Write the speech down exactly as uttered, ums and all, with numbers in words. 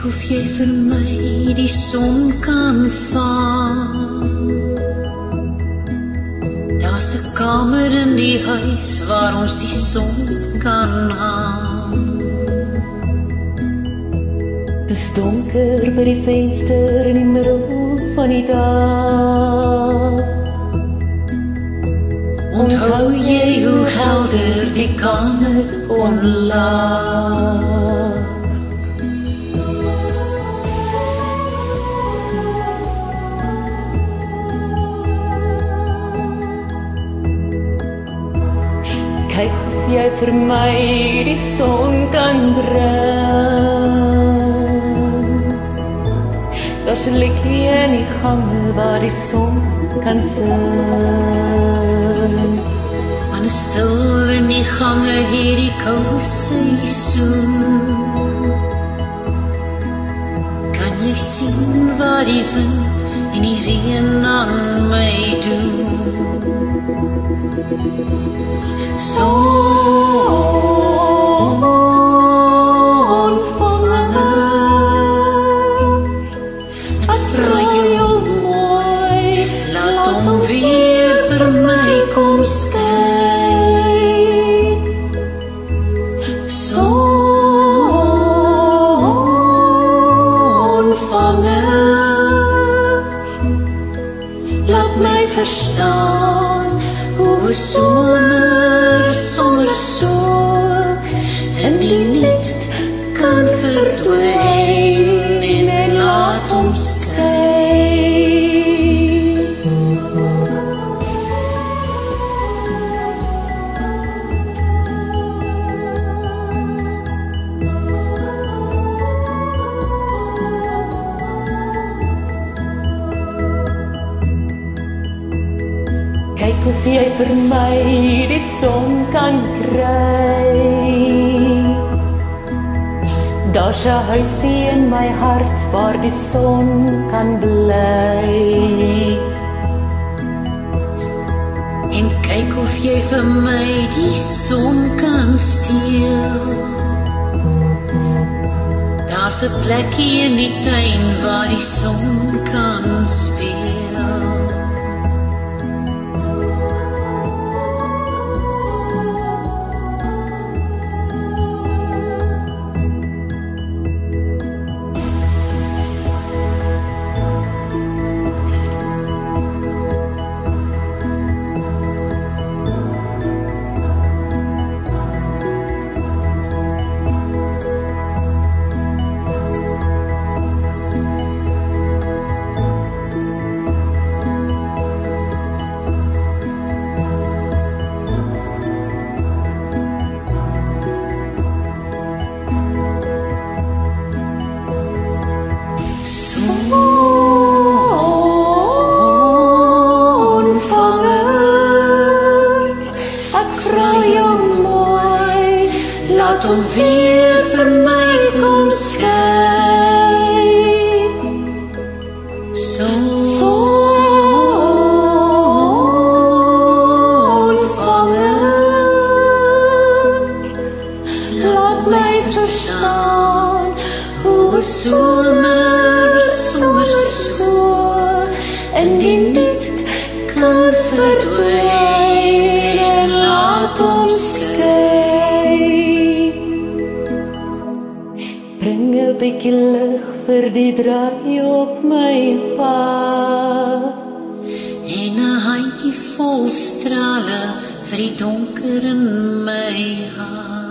of jy vir my die son kan vang. Daar's 'n kamer in die huis waar ons die son kan hang. Dis donker by die venster in die middel van die dag. Onthou jy hoe helder die kamer kon laag? Kyk of jy vir my die son kan bring. Daar's 'n liedjie in die gange waar die son kan sing. Man is stil in die gange hierdie koue seisoen. Kan jy sien wat die wind en die reën aan my doen? Sonvanger, ek vra jou mooi, laat hom weer vir my kom skyn. Sonvanger, laat my verstaan hoe 'n somer, sommer so in die nit kan verdwyn en laat hom skyn. Kyk of jy vir my die son kan kry. Daar's 'n huisie in my hart waar die son kan bly. En kyk of jy vir my die son kan steel. Daar's 'n plekkie in die tuin waar die son kan speel. Laat hom weer vir my kom skyn. Sonvanger, laat my verstaan hoe 'n somer, sommer so in die nit kan verdwyn en laat hom skyn. Bring 'n bietjie lig vir die draai op my pad. En 'n handjie vol strale vir die donker in my hart.